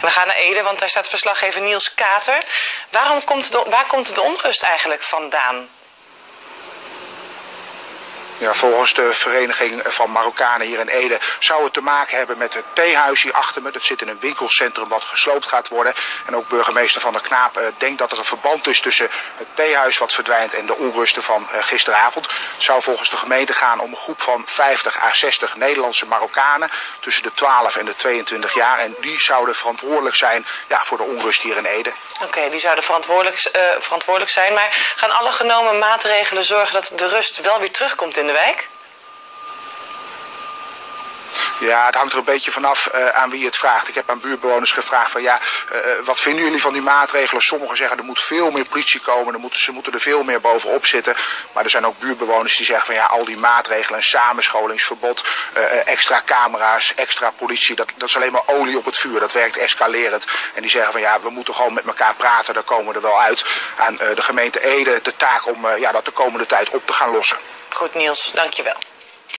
We gaan naar Ede, want daar staat verslaggever Niels Kater. Waar komt de onrust eigenlijk vandaan? Ja, volgens de vereniging van Marokkanen hier in Ede zou het te maken hebben met het theehuis hier achter me. Dat zit in een winkelcentrum wat gesloopt gaat worden. En ook burgemeester Van der Knaap denkt dat er een verband is tussen het theehuis wat verdwijnt en de onrusten van gisteravond. Het zou volgens de gemeente gaan om een groep van 50 à 60 Nederlandse Marokkanen tussen de 12 en de 22 jaar. En die zouden verantwoordelijk zijn voor de onrust hier in Ede. Oké, die zouden verantwoordelijk zijn. Maar gaan alle genomen maatregelen zorgen dat de rust wel weer terugkomt in de wijk? Ja, het hangt er een beetje vanaf aan wie het vraagt. Ik heb aan buurtbewoners gevraagd van wat vinden jullie van die maatregelen? Sommigen zeggen er moet veel meer politie komen, ze moeten er veel meer bovenop zitten. Maar er zijn ook buurtbewoners die zeggen van al die maatregelen, een samenscholingsverbod, extra camera's, extra politie, dat is alleen maar olie op het vuur. Dat werkt escalerend. En die zeggen van we moeten gewoon met elkaar praten, daar komen we er wel uit. Aan de gemeente Ede de taak om dat de komende tijd op te gaan lossen. Goed Niels, dankjewel.